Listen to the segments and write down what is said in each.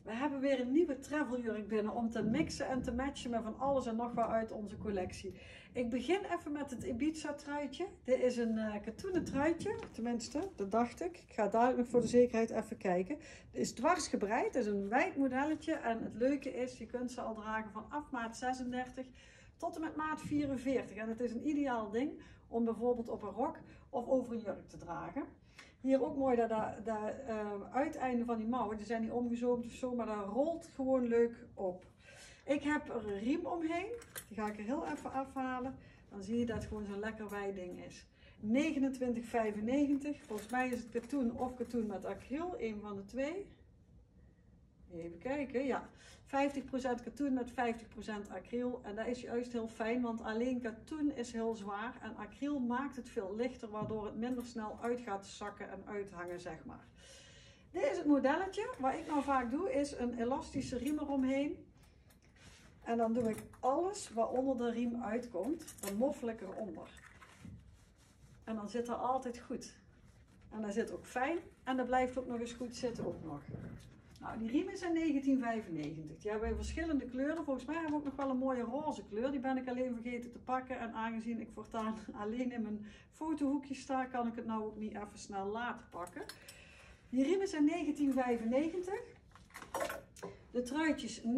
We hebben weer een nieuwe traveljurk binnen om te mixen en te matchen met van alles en nog wat uit onze collectie. Ik begin even met het Ibiza truitje. Dit is een katoenen truitje, tenminste, dat dacht ik. Ik ga dadelijk nog voor de zekerheid even kijken. Het is dwars gebreid, het is een wijd modelletje en het leuke is, je kunt ze al dragen vanaf maat 36 tot en met maat 44. En het is een ideaal ding om bijvoorbeeld op een rok of over een jurk te dragen. Hier ook mooi dat uiteinde van die mouwen, die zijn niet omgezoomd of zo, maar dat rolt gewoon leuk op. Ik heb er een riem omheen, die ga ik er heel even afhalen. Dan zie je dat het gewoon zo'n lekker wijding is. 29,95. Volgens mij is het katoen of katoen met acryl, een van de twee. Even kijken, ja. 50% katoen met 50% acryl. En dat is juist heel fijn, want alleen katoen is heel zwaar. En acryl maakt het veel lichter, waardoor het minder snel uit gaat zakken en uithangen, zeg maar. Dit is het modelletje. Wat ik nou vaak doe, is een elastische riem eromheen. En dan doe ik alles wat onder de riem uitkomt, dan moffel ik eronder. En dan zit dat altijd goed. En dat zit ook fijn. En dat blijft ook nog eens goed zitten ook nog. Nou, die riem is in 1995. Die hebben we in verschillende kleuren. Volgens mij hebben we ook nog wel een mooie roze kleur. Die ben ik alleen vergeten te pakken. En aangezien ik voortaan alleen in mijn fotohoekje sta, kan ik het nou ook niet even snel laten pakken. Die riem is in 1995. De truitjes 29,95.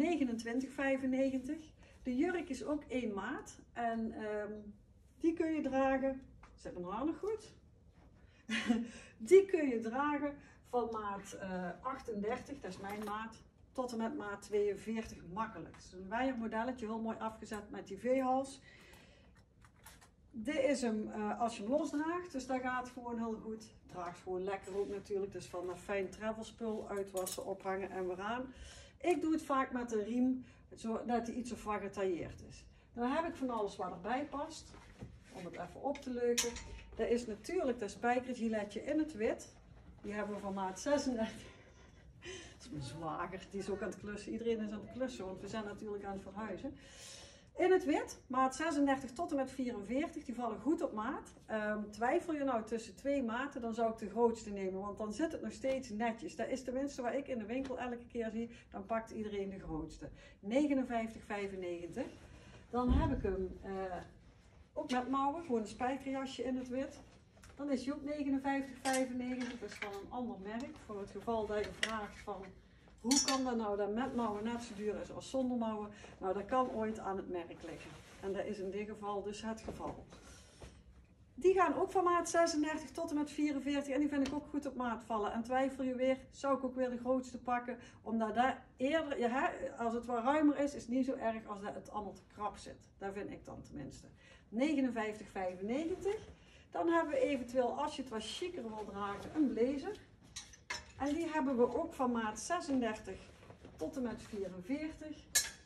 De jurk is ook 1 maat. En die kun je dragen. Zit mijn haar nog goed? Die kun je dragen van maat 38, dat is mijn maat, tot en met maat 42 makkelijk. Het is een wijermodelletje, heel mooi afgezet met die V-hals. Dit is hem als je hem losdraagt, dus dat gaat gewoon heel goed. Draagt gewoon lekker ook natuurlijk, dus van een fijn travelspul uitwassen, ophangen en weer aan. Ik doe het vaak met een riem, zodat hij iets of wat getailleerd is. Dan heb ik van alles wat erbij past, om het even op te leuken. Dat is natuurlijk dat spijkergiletje in het wit. Die hebben we van maat 36. Dat is mijn zwager, die is ook aan het klussen. Iedereen is aan het klussen, want we zijn natuurlijk aan het verhuizen. In het wit, maat 36 tot en met 44, die vallen goed op maat. Twijfel je nou tussen 2 maten, dan zou ik de grootste nemen, want dan zit het nog steeds netjes. Dat is tenminste wat ik in de winkel elke keer zie, dan pakt iedereen de grootste. 59,95. Dan heb ik hem ook met mouwen, gewoon een spijkerjasje in het wit. Dan is hij ook 59,95, dat is van een ander merk. Voor het geval dat je vraagt van hoe kan dat nou dat met mouwen net zo duur is als zonder mouwen. Nou, dat kan ooit aan het merk liggen. En dat is in dit geval dus het geval. Die gaan ook van maat 36 tot en met 44 en die vind ik ook goed op maat vallen. En twijfel je weer, zou ik ook weer de grootste pakken. Omdat dat eerder, ja, als het wat ruimer is, is het niet zo erg als dat het allemaal te krap zit. Dat vind ik dan tenminste. 59,95. Dan hebben we eventueel, als je het wat chiquer wil dragen, een blazer. En die hebben we ook van maat 36 tot en met 44.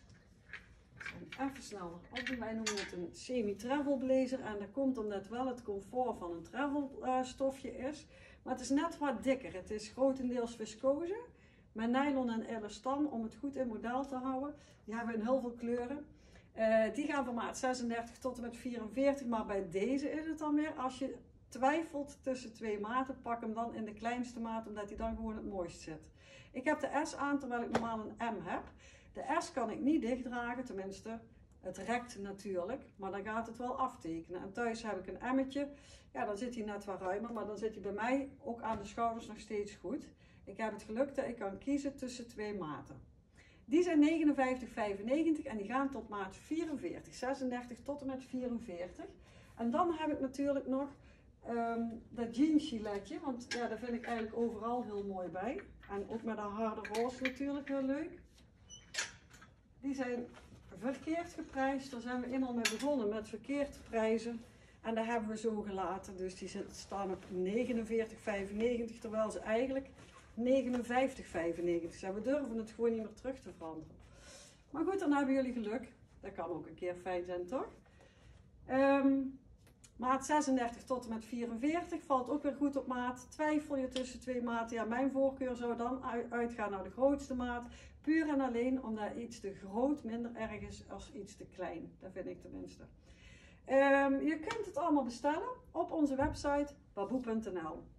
Even sneller opdoen. Wij noemen het een semi-travel blazer. En dat komt omdat wel het comfort van een travel stofje is. Maar het is net wat dikker. Het is grotendeels viscose. Met nylon en elastan om het goed in model te houden. Die hebben we in heel veel kleuren. Die gaan van maat 36 tot en met 44, maar bij deze is het dan weer, als je twijfelt tussen 2 maten, pak hem dan in de kleinste maat, omdat hij dan gewoon het mooist zit. Ik heb de S aan, terwijl ik normaal een M heb. De S kan ik niet dicht dragen, tenminste, het rekt natuurlijk, maar dan gaat het wel aftekenen. En thuis heb ik een M'tje, ja dan zit hij net wat ruimer, maar dan zit hij bij mij ook aan de schouders nog steeds goed. Ik heb het geluk dat ik kan kiezen tussen 2 maten. Die zijn 59,95 en die gaan tot maat 44, 36 tot en met 44. En dan heb ik natuurlijk nog dat jeans giletje, want ja, daar vind ik eigenlijk overal heel mooi bij. En ook met een harde roze natuurlijk heel leuk. Die zijn verkeerd geprijsd, daar zijn we eenmaal mee begonnen met verkeerd prijzen. En daar hebben we zo gelaten, dus die staan op 49,95 terwijl ze eigenlijk 59,95 zijn. We durven het gewoon niet meer terug te veranderen. Maar goed, dan hebben jullie geluk. Dat kan ook een keer fijn zijn, toch? Maat 36 tot en met 44 valt ook weer goed op maat. Twijfel je tussen 2 maten? Ja, mijn voorkeur zou dan uitgaan naar de grootste maat. Puur en alleen omdat iets te groot minder erg is als iets te klein. Dat vind ik tenminste. Je kunt het allemaal bestellen op onze website baboe.nl.